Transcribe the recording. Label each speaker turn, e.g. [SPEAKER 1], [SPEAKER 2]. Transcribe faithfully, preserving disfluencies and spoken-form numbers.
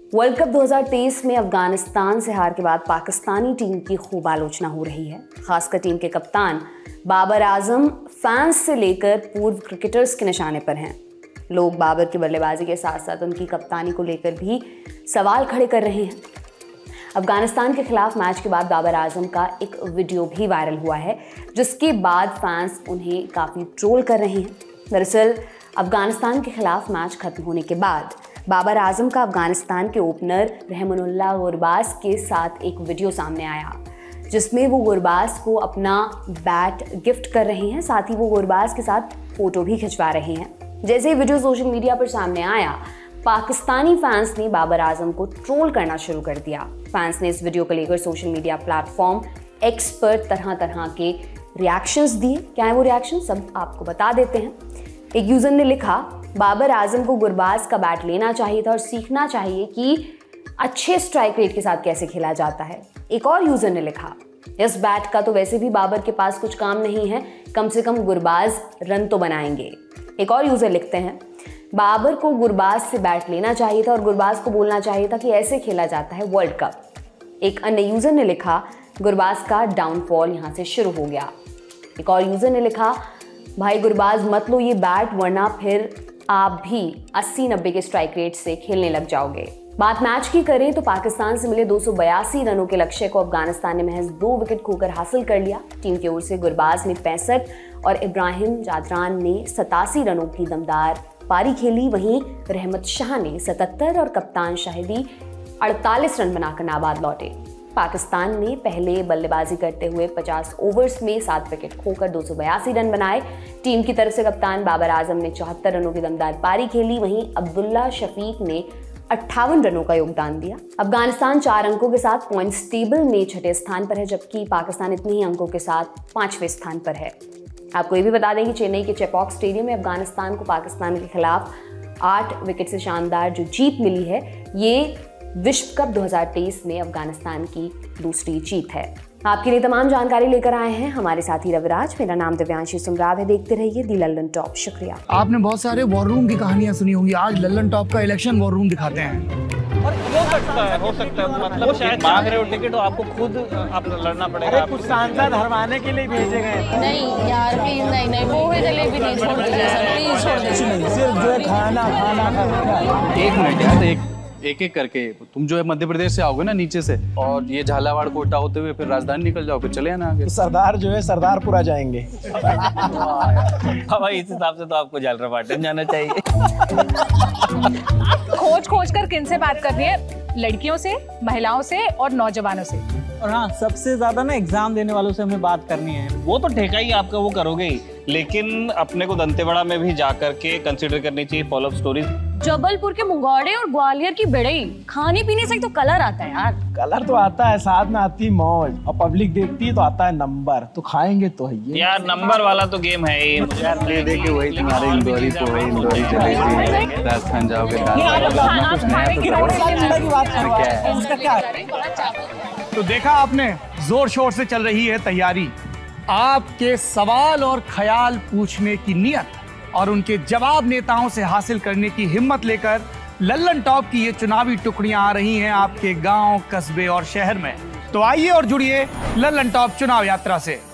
[SPEAKER 1] World cup दो हज़ार तेईस में अफगानिस्तान से हार के बाद पाकिस्तानी टीम की खूब आलोचना हो रही है। खासकर टीम के कप्तान बाबर आजम फैंस से लेकर पूर्व क्रिकेटर्स के निशाने पर हैं। लोग बाबर की बल्लेबाजी के साथ साथ उनकी कप्तानी को लेकर भी सवाल खड़े कर रहे हैं। अफगानिस्तान के खिलाफ मैच के बाद बाबर आजम का एक वीडियो भी वायरल हुआ है, जिसके बाद फैंस उन्हें काफ़ी ट्रोल कर रहे हैं। दरअसल अफगानिस्तान के खिलाफ मैच खत्म होने के बाद बाबर आजम का अफगानिस्तान के ओपनर रहमानुल्लाह गुरबाज के साथ एक वीडियो सामने आया, जिसमें वो गुरबाज को अपना बैट गिफ्ट कर रहे हैं। साथ ही वो गुरबाज के साथ फोटो भी खिंचवा रहे हैं। जैसे ही वीडियो सोशल मीडिया पर सामने आया, पाकिस्तानी फैंस ने बाबर आजम को ट्रोल करना शुरू कर दिया। फैंस ने इस वीडियो को लेकर सोशल मीडिया प्लेटफॉर्म एक्स पर तरह तरह के रिएक्शंस दिए। क्या है वो रिएक्शन, सब आपको बता देते हैं। एक यूजर ने लिखा, बाबर आजम को गुरबाज का बैट लेना चाहिए था और सीखना चाहिए कि अच्छे स्ट्राइक रेट के साथ कैसे खेला जाता है। एक और यूजर ने लिखा, इस बैट का तो वैसे भी बाबर के पास कुछ काम नहीं है, कम से कम गुरबाज रन तो बनाएंगे। एक और यूजर लिखते हैं, बाबर को गुरबाज से बैट लेना चाहिए था और गुरबाज को बोलना चाहिए था कि ऐसे खेला जाता है वर्ल्ड कप। एक अन्य यूजर ने लिखा, गुरबाज का डाउनफॉल यहां से शुरू हो गया। एक और यूजर ने लिखा, भाई गुरबाज मत लो ये बैट, वरना फिर आप भी अस्सी नब्बे के स्ट्राइक रेट से खेलने लग जाओगे। बात मैच की करें तो पाकिस्तान से मिले दो सौ बयासी रनों के लक्ष्य को अफगानिस्तान ने महज दो विकेट खोकर हासिल कर लिया। टीम की ओर से गुरबाज ने पैंसठ और इब्राहिम जादरान ने सतासी रनों की दमदार पारी खेली। वहीं रहमत शाह ने सतहत्तर और कप्तान शाहिदी अड़तालीस रन बनाकर नाबाद लौटे। पाकिस्तान ने पहले बल्लेबाजी करते हुए पचास ओवर्स में सात विकेट खोकर दो सौ बयासी रन बनाए। टीम की तरफ से कप्तान बाबर आजम ने चौहत्तर रनों की दमदार पारी खेली। वहीं अब्दुल्ला शफीक ने अट्ठावन रनों का योगदान दिया। अफगानिस्तान चार अंकों के साथ पॉइंट्स टेबल में छठे स्थान पर है, जबकि पाकिस्तान इतने ही अंकों के साथ पांचवें स्थान पर है। आपको ये भी बता दें कि चेन्नई के चेपॉक स्टेडियम में अफगानिस्तान को पाकिस्तान के खिलाफ आठ विकेट से शानदार जो जीत मिली है, ये विश्व कप दो हज़ार तेईस में अफगानिस्तान की दूसरी जीत है। आपके लिए तमाम जानकारी लेकर आए हैं हमारे साथी रविराज। मेरा नाम दिव्यांशी सुमराव है। देखते रहिए दी लल्लन टॉप। शुक्रिया।
[SPEAKER 2] आपने बहुत सारे वॉर रूम की कहानियां सुनी होंगी, आज लल्लन टॉप का इलेक्शन वॉर रूम दिखाते हैं।
[SPEAKER 3] और हो सकता है हो सकता है मतलब वो शायद मांग रहे हो टिकट, तो आपको खुद आप लड़ना पड़ेगा। कुछ सांसद हरवाने के लिए भेजे गए।
[SPEAKER 4] नहीं यार प्लीज, नहीं नहीं वो है जलेबी नहीं, छोड़ दीजिए सर, प्लीज छोड़ दीजिए।
[SPEAKER 2] सिर्फ जो है खाना खाना
[SPEAKER 5] एक मिनट यार, एक एक एक करके तुम जो है मध्य प्रदेश से आओगे ना नीचे से, और ये झालावाड़ कोटा होते हुए फिर राजधानी निकल जाओगे, चले आना आगे।
[SPEAKER 2] सरदार जो है सरदारपुरा जाएंगे।
[SPEAKER 3] भाई इस हिसाब से तो आपको झालरापाटन जाना चाहिए।
[SPEAKER 6] खोज खोज कर किन से बात करनी है, लड़कियों से, महिलाओं से और नौजवानों से।
[SPEAKER 7] और हाँ, सबसे ज्यादा ना एग्जाम देने वालों से हमें बात करनी है।
[SPEAKER 3] वो तो ठेका ही आपका वो करोगे ही, लेकिन अपने को दंतेवाड़ा में भी जाकर के कंसीडर करनी चाहिए फॉलोअप स्टोरीज।
[SPEAKER 4] जबलपुर के मुंगौड़े और ग्वालियर की बेड़ई, खाने पीने से तो कलर आता है यार।
[SPEAKER 2] कलर तो आता है, साथ में आती है मौज, और पब्लिक देखती है तो आता है नंबर। तो खाएंगे तो है ये
[SPEAKER 3] यार, नंबर वाला तो गेम है ये।
[SPEAKER 5] यार देखे वही तुम्हारे इंदौरी को वही इंदौरी चलेगी, राजस्थान जाओगे
[SPEAKER 2] तो देखा आपने, जोर शोर से चल रही है तैयारी। आपके सवाल और ख्याल पूछने की नियत और उनके जवाब नेताओं से हासिल करने की हिम्मत लेकर लल्लन टॉप की ये चुनावी टुकड़ियां आ रही हैं आपके गांव, कस्बे और शहर में। तो आइए और जुड़िए लल्लन टॉप चुनाव यात्रा से।